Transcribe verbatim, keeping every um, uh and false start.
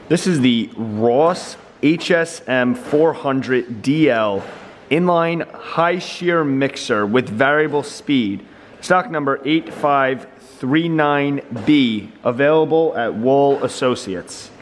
This is the Ross H S M four hundred D L inline high shear mixer with variable speed. Stock number eight five three nine B, available at Wool Associates.